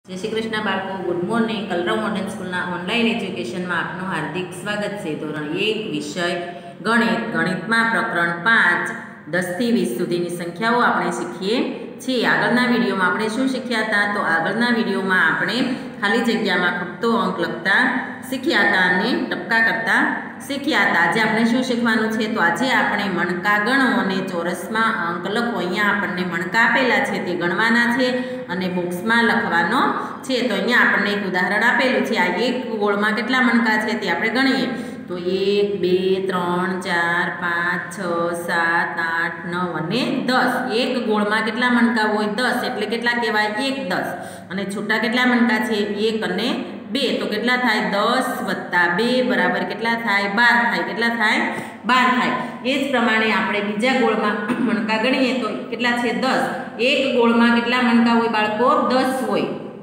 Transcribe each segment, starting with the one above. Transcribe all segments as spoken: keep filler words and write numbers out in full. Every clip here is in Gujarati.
जय श्री कृष्ण बाळको good morning Kalrav modern school online education में आपनु हार्दिक स्वागत है। धोरण एक विषय गणित गणित में प्रकरण पांच दस थी वीस सुधीनी संख्याओं आपणे शीखीए छीए। आगळना विडियो में आपणे शुं शीख्या हता तो आगळना विडियो में आपणे खाली जग्या में खूबतो अंक लखता शीख्या हता अने टपका करता शीख्या हता। आज आपणे शुं शीखवानुं छे तो आज आपणे मणका गणो अने चोरस में अंक लखो। अहींया आपणे मणका आपेला छे ते गणवाना छे अने बॉक्स में लखवानो छे। तो अहींया आपणे एक उदाहरण आपेलुं छे। आ एक गोळ में केटला मणका छे ते आपणे गणीए तो एक बे त्रण चार पांच छ सात आठ नौ अने दस। एक गोळ में केटला मणका होय दस एटले केटला कहेवाय एक दस अने छूटा केटला मणका छे एक अने बे तो केटला थाय दस वत्ता बे बराबर केटला थाय बार थाय केटला थाय बार थाय। ए ज प्रमाणे आपणे बीजा गोळ में मणका गणीए तो केटला छे दस। एक गोळ में केटला मणका होय बाळको दस होय।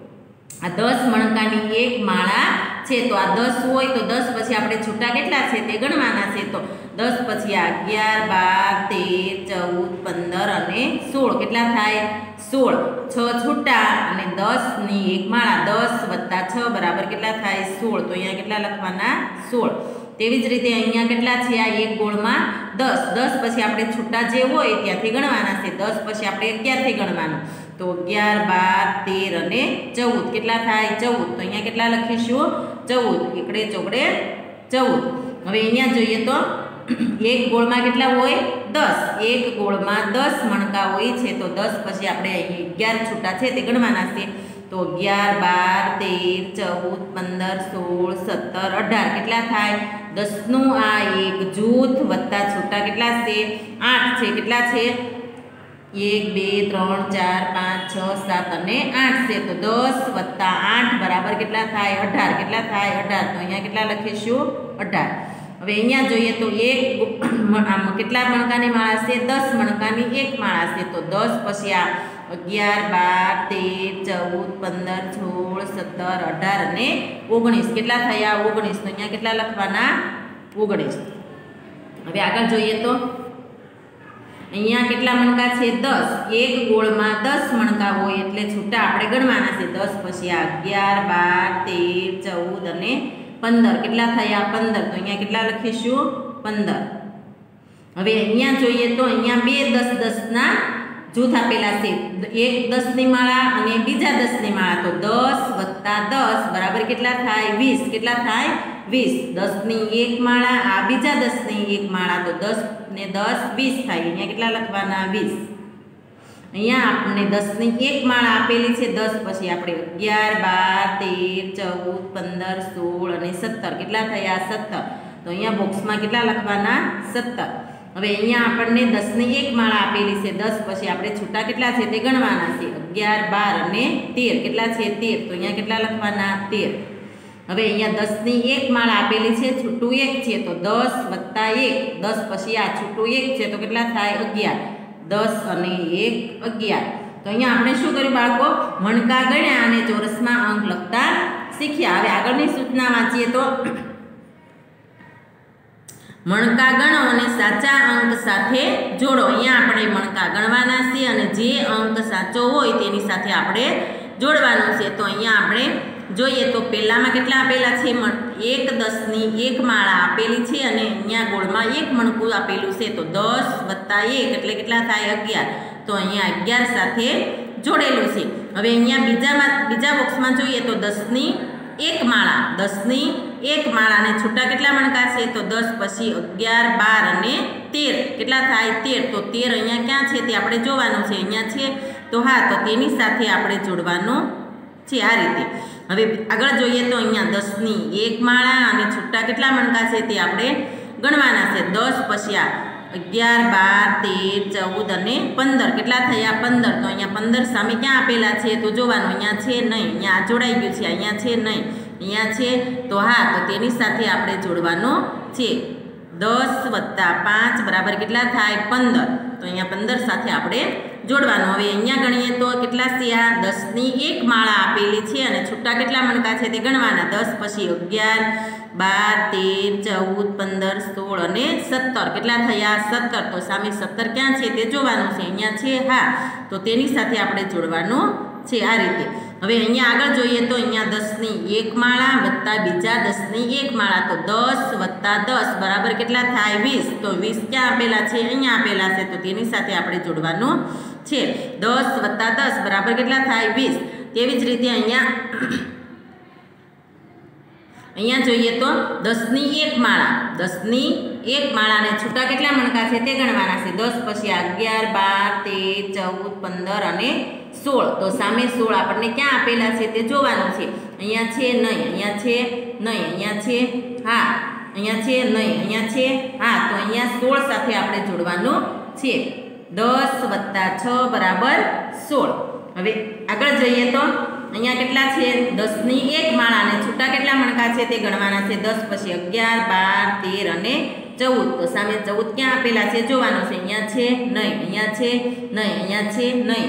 आ दस मणकानी एक माळा छे तो आ दस होय तो दस पछी आपणे छूटा केटला छे ते गणवाना छे। तो दस पछी अगियार बार तेर चौदह पंदर अने सोळ केटला थाय सोळ। छ छूटा अने दस नी एक माळा दस वत्ता छ बराबर केटला थाय सोळ। तो अहींया केटला लखवाना सोळ। तेवी ज रीते अहींया केटला छे आ एक गोळ में दस दस पछी आपणे छूटा जे होय त्यांथी गणवाना छे। दस पछी आपणे अगियार थी गणवानुं तो अगियार बार तेर अने चौदह केटला थाय चौदह। तो अहींया केटला लखीशुं चौदह एकड़े चौकड़े चौदह। हवे अहींया जोईए तो एक गोळ में केटला होय दस। एक गोळ में दस मणका होय छे तो दस पछी आपणे अगियार छूटा छे ते गणवाना छे। तो अगियार बार तेर चौदह पंदर सोळ सत्तर अठार केटला थाय दसनुं आ एक जूथ वत्ता छूटा केटला छे आठ छे केटला छे एक बे त्रण चार पांच छ सात अने आठ छे। तो दस वत्ता आठ बराबर केटला थाय अठार केटला थाय अठार। तो अहींया केटला लखीशुं अठार। हवे अहींया जोईए तो एक आम केटला मणकानी माळा छे दस मणकानी एक माळा छे। तो दस पछी आ अगियार बार तेर चौदह पंदर सोळ सत्तर अठार अने ओगणीस केटला थया ओगणीस। तो अहींया केटला लखवाना ओगणीस। हवे आगळ जोईए तो अहींया केटला मणका छे दस। एक गोळ में दस मणका होय एटले छूटा आपणे गणवाना छे। दस पछी अगियार बार तेर चौदह अने पंदर केटला थया पंदर। तो अहींया केटला लखीशुं पंदर। हवे अहींया जोईए तो अहींया बे दस दस ना जूथ आपेला छे। एक दस नी माळा अने बीजा दस नी माळा तो दस वत्ता दस बराबर केटला थाय वीस केटला थाय वीस। दस नी एक माळा आ बीजा दस नी एक माळा तो दस ने दस वीस थाय। अहींया केटला लखवाना वीस। अहींया आपणे दस नी एक माळा आपेली छे दस पछी आपणे अगियार बार तेर चौदह पंदर सोळ अने सत्तर केटला थया सत्तर। तो अहींया बॉक्स में केटला लखवाना सत्तर। हवे अहींया आपणे दस नी एक माळा आपेली छे दस पछी आपणे छूटा केटला छे ते गणवाना छे। अगियार बार अने तेर केटला छे तेर। तो अहींया केटला लखवाना तेर। हवे अहींया दस नी एक माळा आपेली छे छूटुं एक छे तो दस वत्ता एक दस पछी आ छूटुं एक छे तो केटला थाय अगियार दस अने एक अगियार। तो अहींया आपणे शुं कर्युं बाळको मणका गण्या अने चोरस में अंक लखता शीख्या। हवे आगळनी सूचना वांचीए तो मणका गणो अने साचा अंक साथे जोड़ो। अहींया आपणे मणका गणवाना छे अने जे अंक साचो होय तेनी साथे आपणे जोड़वानो छे। तो अहींया आपणे जोईए तो पहेलामां केटला आपेला छे एक दस नी एक माळा आपेली छे अने अहींया गोळ में एक मणकું आपेલું छे तो दस वत्ता एक एटले केटला थाय अगियार। तो अहींया अगियार साथे जोड़ेલું छे। हवे अहींया बीजामां बीजा बॉक्समां जोईए तो दस नी एक माळा दस नी एक माळा ने छूटा केटला मणका छे तो दस पछी अगियार बार अने तेर केटला थाय तेर। तो तेर अहींया क्यां छे ते आपणे जोवानुं छे। अहींया छे तो हाँ तो तेनी साथे आपणे जोड़वानुं छे आ रीते। हवे आगळ जोईए तो अहींया दस नी एक माळा अने छूटा केटला मणका छे ते आपणे गणवाना छे। दस पछी आ अगियार बार तेर चौदह अने पंदर केटला थया पंदर। तो अहींया पंदर सामे क्यां आपेला छे तो जोवानुं। अहींया छे नहीं अहींया जोड़ाई गयुं छे अहींया छे नहीं अहींया छे तो हाँ तो तेनी साथे आपणे जोड़वानुं छे। दस वत्ता पांच बराबर केटला थाय पंदर। तो अहींया पंदर साथे आपणे जोड़वानुं। हवे अहींया गणीए तो केटला छे आ दस नी एक माळा आपेली छे अने छूटा केटला मणका छे ते गणवाना। दस पछी अगियार बार तेर चौदह पंदर सोळ अने सत्तर केटला थया सत्तर। तो सामे सत्तर क्यां छे ते जोवानुं छे। अहींया छे हाँ तो तेनी साथे आपणे जोड़वानुं छे आ रीते। હવે અહીંયા આગળ જોઈએ તો અહીંયા દસની એક માળા વત્તા બીજા દસની એક માળા, તો દસ વત્તા દસ બરાબર કેટલા થાય? વીસ. તો વીસ ક્યાં આપેલા છે? અહીંયા આપેલા છે, તો તેની સાથે આપણે જોડવાનું છે. દસ વત્તા દસ બરાબર કેટલા થાય? વીસ. તેવી જ રીતે અહીંયા અહીંયા જોઈએ તો દસની એક માળા, દસની એક માળાને છૂટા કેટલા મણકા છે તે ગણવાના છે. દસ પછી અગિયાર, બાર, તેર, ચૌદ, પંદર અને સોળ. તો સામે સોળ આપણને ક્યાં આપેલા છે તે જોવાનું છે. અહીંયા છે નહીં, અહીંયા છે નહીં, અહીંયા છે હા, અહીંયા છે નહીં, અહીંયા છે હા. તો અહીંયા સોળ સાથે આપણે જોડવાનું છે. દસ વત્તા છ બરાબર સોળ. હવે આગળ જઈએ તો અહીંયા કેટલા છે? દસની એક માળાને છૂટા કેટલા મણકા છે તે ગણવાના છે. દસ પછી અગિયાર, બાર, તેર અને ચૌદ. તો સામે ચૌદ ક્યાં આપેલા છે જોવાનું છે. અહીંયા છે નહીં, અહીંયા છે નહીં, અહીંયા છે નહીં,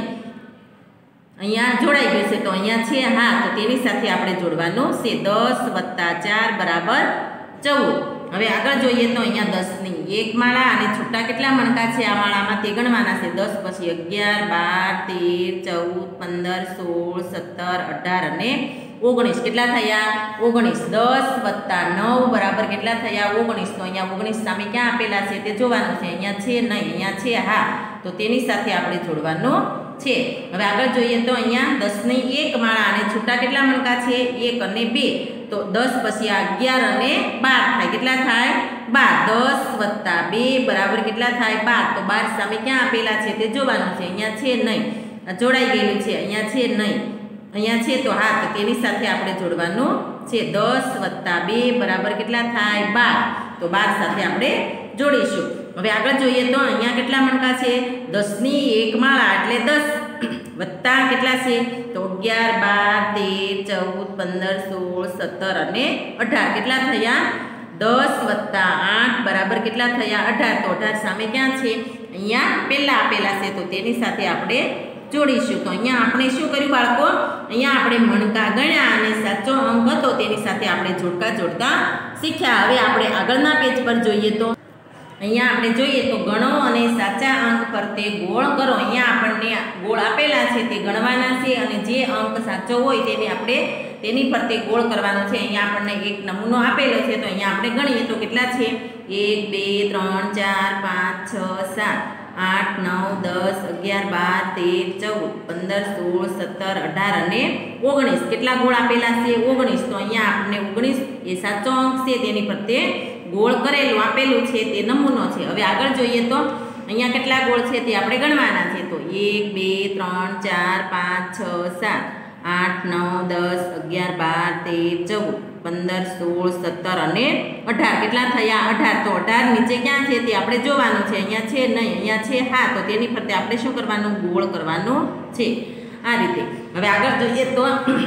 અહીંયા જોડાઈ ગયું છે, તો અહીંયા છે હા. તો તેની સાથે આપણે જોડવાનું છે. દસ વત્તા ચાર બરાબર ચૌદ. હવે આગળ જોઈએ તો અહીંયા દસની એક માળા અને છૂટા કેટલા મણકા છે આ માળામાં તે ગણવાના છે. દસ પછી અગિયાર, બાર, તેર, ચૌદ, પંદર, સોળ, સત્તર, અઢાર અને ઓગણીસ. કેટલા થયા? ઓગણીસ. દસ વત્તા નવ બરાબર કેટલા થયા? ઓગણીસ. તો અહીંયા ઓગણીસ સામે ક્યાં આપેલા છે તે જોવાનું છે. અહીંયા છે નહીં, અહીંયા છે હા. તો તેની સાથે આપણે જોડવાનું છે. હવે આગળ જોઈએ તો અહીંયા દસની એક માળા અને છૂટા કેટલા મણકા છે? એક અને બે. તો દસ પછી અગિયાર અને બાર થાય. કેટલા થાય? બાર. દસ વત્તા બે બરાબર કેટલા થાય? બાર. તો બાર સામે ક્યાં આપેલા છે તે જોવાનું છે. અહીંયા છે નહીં, જોડાઈ ગયેલું છે, અહીંયા છે નહીં, અહીંયા છે તો હા. તો તેની સાથે આપણે જોડવાનું છે. દસ વત્તા બે બરાબર કેટલા થાય? બાર. તો બાર સાથે આપણે જોડીશું. હવે આગળ જોઈએ તો અહીંયા કેટલા મણકા છે? દસની એક માળા એટલે દસ વત્તા કેટલા છે? તો અગિયાર, બાર, તેર, ચૌદ, પંદર, સોળ, સત્તર અને અઢાર. કેટલા થયા? દસ વત્તા આઠ બરાબર કેટલા થયા? અઢાર. તો અઢાર સામે ક્યાં છે? અહીંયા પહેલા આપેલા છે, તો તેની સાથે આપણે જોડીશું. તો અહીંયા આપણે શું કર્યું બાળકો? અહીંયા આપણે મણકા ગણ્યા અને સાચો અંક હતો તેની સાથે આપણે જોડકા જોડતા શીખ્યા. હવે આપણે આગળના પેજ પર જોઈએ તો અહીંયા આપણે જોઈએ તો ગણો અને સાચા અંક પર તે ગોળ કરો. અહીંયા આપણને ગોળ આપેલા છે તે ગણવાના છે અને જે અંક સાચો હોય તેને આપણે તેની પર તે ગોળ કરવાનો છે. અહીંયા આપણને એક નમૂનો આપેલો છે, તો અહીંયા આપણે ગણીએ તો કેટલા છે? એક, બે, ત્રણ, ચાર, પાંચ, છ, સાત, આઠ, નવ, દસ, અગિયાર, બાર, તેર, ચૌદ, પંદર, સોળ, સત્તર, અઢાર અને ઓગણીસ. કેટલા ગોળ આપેલા છે? ઓગણીસ. તો અહીંયા આપણને ઓગણીસ એ સાચો અંક છે તેની પર તે ગોળ કરેલું આપેલું છે તે નમૂનો છે. હવે આગળ જોઈએ તો અહીંયા કેટલા ગોળ છે તે આપણે ગણવાના છે. તો એક, બે, ત્રણ, ચાર, પાંચ, છ, સાત, આઠ, નવ, દસ, અગિયાર, બાર, તેર, ચૌદ, પંદર, સોળ, સત્તર અને અઢાર. કેટલા થયા? અઢાર. તો અઢાર નીચે ક્યાં છે તે આપણે જોવાનું છે. અહીંયા છે નહીં, અહીંયા છે હા. તો તેની ફરતે આપણે શું કરવાનું? ગોળ કરવાનું છે આ રીતે. હવે આગળ જોઈએ તો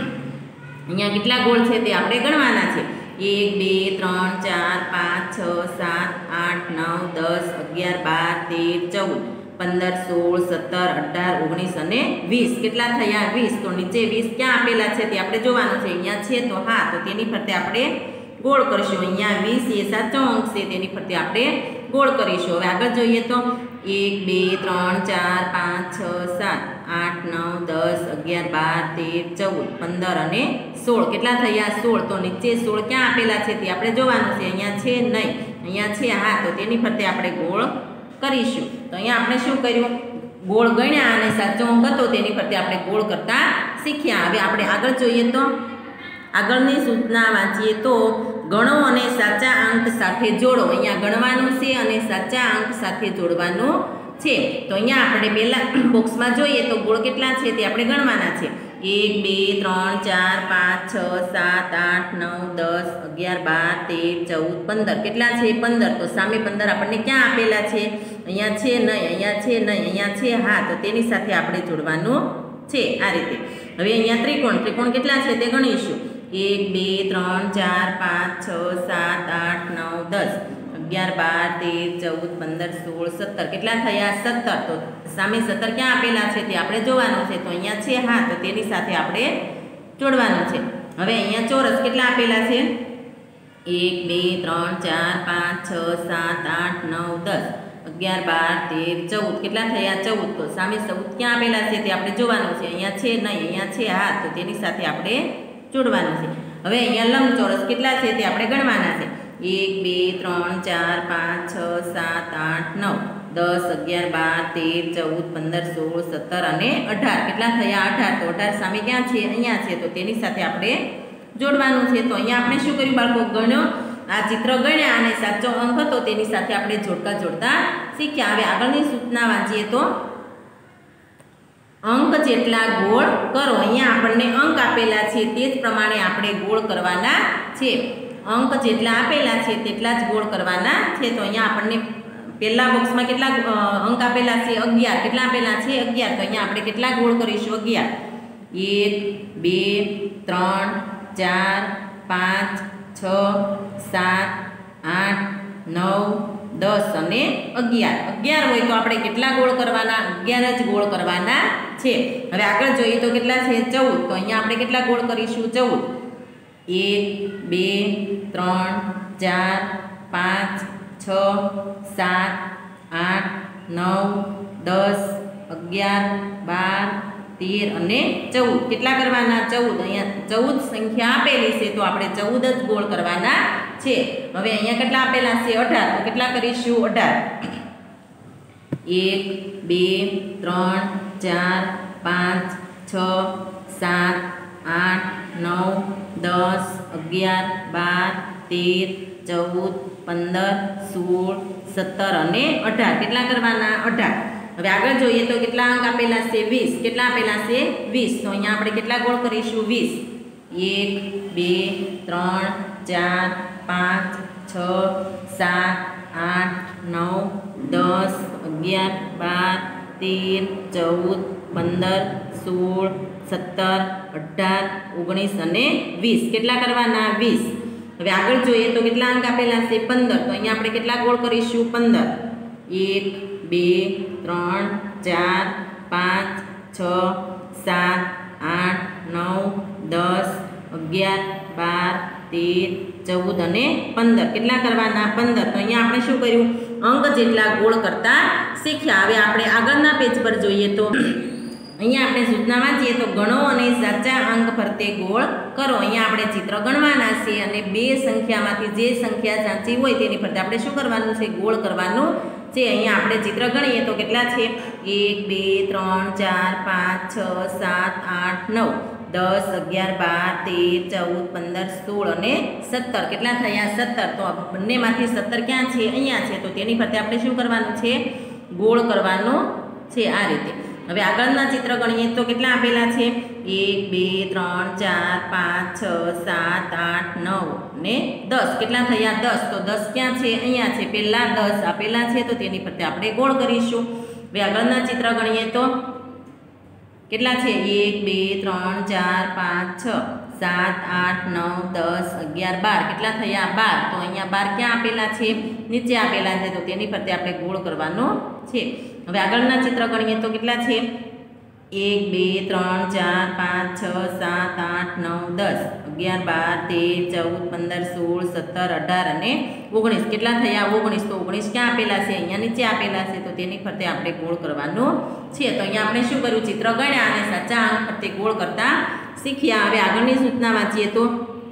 અહીંયા કેટલા ગોળ છે તે આપણે ગણવાના છે. એક, બે, ત્રણ, ચાર, પાંચ, છ, સાત, આઠ, નવ, દસ, અગિયાર, બાર, તેર, ચૌદ, પંદર, સોળ, સત્તર, અઢાર, ઓગણીસ અને વીસ. કેટલા થયા? વીસ. તો નીચે વીસ ક્યાં આપેલા છે તે આપણે જોવાનું છે. અહીંયા છે તો હા. તો તેની ફરતે આપણે ગોળ કરીશું. અહીંયા વીસ એ સાચો અંક છે તેની ફરતે આપણે ગોળ કરીશું. હવે આગળ જોઈએ તો એક, બે, ત્રણ, ચાર, પાંચ, છ, સાત, આઠ, નવ, દસ, અગિયાર, બાર, તેર, ચૌદ, પંદર અને સોળ. કેટલા થયા? સોળ. તો નીચે સોળ ક્યાં આપેલા છે તે આપણે જોવાનું છે. અહીંયા છે નહીં, અહીંયા છે હા. તો તેની ફરતે આપણે ગોળ કરીશું. તો અહીંયા આપણે શું કર્યું? ગોળ ગણ્યા અને સાચો અંક હતો તેની ફરતે આપણે ગોળ કરતા શીખ્યા. હવે આપણે આગળ જોઈએ તો આગળની સૂચના વાંચીએ તો ગણો અને સાચા અંક સાથે જોડો. અહીંયા ગણવાનું છે અને સાચા અંક સાથે જોડવાનું છે. તો અહીંયા આપણે પહેલા બોક્સમાં જોઈએ તો ગોળ કેટલા છે તે આપણે ગણવાના છે. એક, બે, ત્રણ, ચાર, પાંચ, છ, સાત, આઠ, નવ, દસ, અગિયાર, બાર, તેર, ચૌદ, પંદર. કેટલા છે? પંદર. તો સામે પંદર આપણને ક્યાં આપેલા છે? અહીંયા છે નહીં, અહીંયા છે નહીં, અહીંયા છે હા. તો તેની સાથે આપણે જોડવાનું છે આ રીતે. હવે અહીંયા ત્રિકોણ ત્રિકોણ કેટલા છે તે ગણીશું. એક, બે, ત્રણ, ચાર, પાંચ, છ, સાત, આઠ, નવ, દસ, અગિયાર, બાર, તેર, ચૌદ, પંદર, સોળ, સત્તર. કેટલા થયા? સત્તર. તો સામે સત્તર ક્યાં આપેલા છે તે આપણે જોવાનું છે. તો અહીંયા છે હા. તો તેની સાથે આપણે જોડવાનું છે. હવે અહીંયા ચોરસ કેટલા આપેલા છે? એક, બે, ત્રણ, ચાર, પાંચ, છ, સાત, આઠ, નવ, દસ, અગિયાર બાર તેર ચૌદ કેટલા થયા ચૌદ તો સામે ચૌદ ક્યાં આપેલા છે તે આપણે જોવાનું છે અહીંયા છે નહીં અહીંયા છે હા તો તેની સાથે આપણે જોડવાનું છે હવે અહીંયા લંબચોરસ કેટલા છે તે આપણે ગણવાના છે એક બે ત્રણ ચાર પાંચ છ સાત આઠ નવ દસ અગિયાર બાર તેર ચૌદ પંદર સોળ સત્તર અને અઢાર કેટલા થયા અઢાર તો અઢાર સામે ક્યાં છે અહીંયા છે તો તેની સાથે આપણે જોડવાનું છે તો અહીંયા આપણે શું કર્યું બાળકો ગણ્યો આ ચિત્ર ગણ્યા અને સાચો અંક હતો તેની સાથે આપણે જોડકા જોડતા શીખ્યા હવે આગળની સૂચના વાંચીએ તો અંક જેટલા ગોળ કરો અહીંયા આપણને અંક આપેલા છે તે જ પ્રમાણે આપણે ગોળ કરવાના છે અંક જેટલા આપેલા છે તેટલા જ ગોળ કરવાના છે તો અહીંયા આપણને પહેલા બોક્સમાં કેટલા અંક આપેલા છે અગિયાર કેટલા આપેલા છે અગિયાર તો અહીંયા આપણે કેટલા ગોળ કરીશું અગિયાર એક બે ત્રણ ચાર પાંચ છ સાત આઠ નવ દસ અને અગિયાર અગિયાર હોય તો આપણે કેટલા ગોળ કરવાના અગિયાર જ ગોળ કરવાના છે હવે આગળ જોઈએ તો કેટલા છે ચૌદ તો અહીંયા આપણે કેટલા ગોળ કરીશું ચૌદ એક બે ત્રણ ચાર પાંચ છ સાત આઠ નવ દસ અગિયાર બાર તેર અને ચૌદ કેટલા કરવાના ચૌદ અહીંયા ચૌદ સંખ્યા આપેલી છે તો આપણે ચૌદ જ ગોળ કરવાના છે હવે અહીંયા કેટલા આપેલા છે અઢાર તો કેટલા કરીશું અઢાર એક બે ત્રણ ચાર પાંચ છ સાત આઠ નવ દસ અગિયાર બાર તેર ચૌદ પંદર સોળ સત્તર અને અઢાર કેટલા કરવાના અઢાર હવે આગળ જોઈએ તો કેટલા અંક આપેલા છે વીસ કેટલા આપેલા છે વીસ તો અહીંયા આપણે કેટલા ગોળ કરીશું વીસ એક બે ત્રણ ચાર પાંચ છ સાત આઠ નવ દસ અગિયાર બાર તેર ચૌદ પંદર સોળ સત્તર અઢાર ઓગણીસ અને વીસ કેટલા કરવાના વીસ હવે આગળ જોઈએ તો કેટલા અંક આપેલા છે પંદર તો અહીંયા આપણે કેટલા ગોળ કરીશું પંદર એક બે ત્રણ ચાર પાંચ છ સાત આઠ નવ દસ અગિયાર બાર તેર ચૌદ અને પંદર કેટલા કરવાના પંદર તો અહીંયા આપણે શું કર્યું અંક જેટલા ગોળ કરતા શીખ્યા હવે આપણે આગળના પેજ પર જોઈએ તો અહીંયા આપણે સૂચના વાંચીએ તો ગણો અને સાચા અંક ફરતે ગોળ કરો અહીંયા આપણે ચિત્ર ગણવાના છે અને બે સંખ્યામાંથી જે સંખ્યા સાચી હોય તેની ફરતે આપણે શું કરવાનું છે ગોળ કરવાનું છે અહીંયા આપણે ચિત્ર ગણીએ તો કેટલા છે એક બે ત્રણ ચાર પાંચ છ સાત આઠ નવ દસ અગિયાર બાર તેર ચૌદ પંદર સોળ અને સત્તર કેટલા થયા સત્તર તો બંનેમાંથી સત્તર ક્યાં છે અહીંયા છે તો તેની ફરતે આપણે શું કરવાનું છે ગોળ કરવાનો છે આ રીતે હવે આગળના ચિત્ર ગણીએ તો કેટલા આપેલા છે એક બે ત્રણ ચાર પાંચ છ સાત આઠ નવ ને દસ કેટલા થયા દસ તો દસ ક્યાં છે અહીંયા છે પહેલાં દસ આપેલા છે તો તેની ફરતે આપણે ગોળ કરીશું હવે આગળના ચિત્ર ગણીએ તો કેટલા છે એક બે ત્રણ ચાર પાંચ છ સાત આઠ નવ દસ અગિયાર બાર કેટલા થયા બાર તો અહીંયા બાર ક્યાં આપેલા છે નીચે આપેલા છે તો તેની ફરતે આપણે ગોળ કરવાનો છે હવે આગળના ચિત્ર ગણીએ તો કેટલા છે એક બે ત્રણ ચાર પાંચ છ સાત આઠ નવ દસ અગિયાર બાર તેર ચૌદ પંદર સોળ સત્તર અઢાર અને ઓગણીસ કેટલા થયા ઓગણીસ તો ઓગણીસ ક્યાં આપેલા છે અહીંયા નીચે આપેલા છે તો તેની ફરતે આપણે ગોળ કરવાનો છે તો અહીંયા આપણે શું કર્યું ચિત્ર ગણ્યા અને સાચા અંક ફરતે ગોળ કરતા શીખ્યા હવે આગળની સૂચના વાંચીએ તો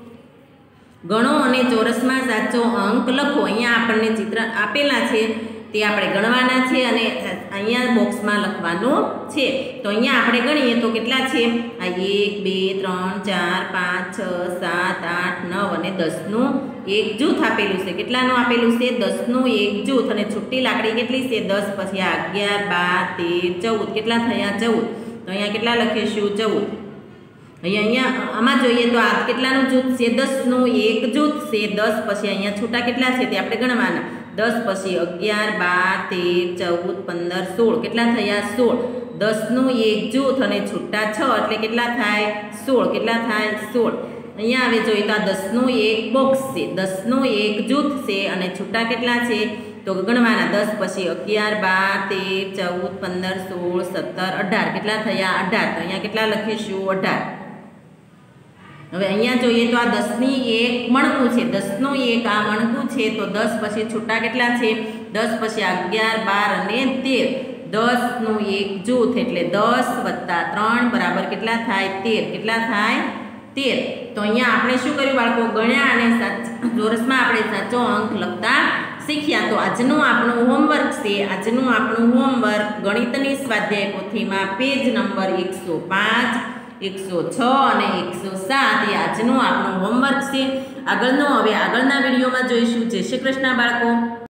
ગણો અને ચોરસમાં સાચો અંક લખો અહીંયા આપણને ચિત્ર આપેલા છે તે આપણે ગણવાના છે અને અહીંયા બોક્સમાં લખવાનું છે તો અહીંયા આપણે ગણીએ તો કેટલા છે આ એક બે ત્રણ ચાર પાંચ છ સાત આઠ નવ અને દસનું એક જૂથ આપેલું છે કેટલાનું આપેલું છે દસનું એક જૂથ અને છુટ્ટી લાકડી કેટલી છે દસ પછી આ અગિયાર બાર તેર ચૌદ કેટલા થયા ચૌદ તો અહીંયા કેટલા લખીશું ચૌદ અહીંયા અહીંયા આમાં જોઈએ તો આ કેટલાનું જૂથ છે દસનું એક જૂથ છે દસ પછી અહીંયા છૂટા કેટલા છે તે આપણે ગણવાના દસ પછી અગિયાર બાર તેર ચૌદ પંદર સોળ કેટલા થયા સોળ દસનું એક જૂથ અને છૂટા છ એટલે કેટલા થાય સોળ કેટલા થાય સોળ અહીંયા હવે જોઈએ તો આ દસનું એક બોક્સ છે દસનું એક જૂથ છે અને છૂટા કેટલા છે તો ગણવાના દસ પછી અગિયાર બાર તેર ચૌદ પંદર સોળ સત્તર અઢાર કેટલા થયા અઢાર તો અહીંયા કેટલા લખીશું અઢાર હવે અહીંયા જોઈએ તો આ દસની એક મણકું છે, દસનું એક આ મણકું છે, તો દસ પછી છૂટા કેટલા છે? દસ પછી અગિયાર, બાર અને તેર. દસનું એક જૂથ એટલે દસ વત્તા ત્રણ બરાબર કેટલા થાય? તેર. કેટલા થાય? તેર. તો અહીંયા આપણે શું કર્યું બાળકો? ગણ્યા અને ચોરસમાં આપણે સાચો અંક લખતા શીખ્યા. તો આજનું આપણું હોમવર્ક છે, આજનું આપણું હોમવર્ક ગણિતની સ્વાધ્યાય પોથીમાં પેજ નંબર એકસો પાંચ, એકસો છ અને એકસો સાત એ આજનું આપણું હોમવર્ક છે. આગળનો હવે આગળના વિડીયોમાં જોઈશું. જય શ્રી કૃષ્ણ બાળકો.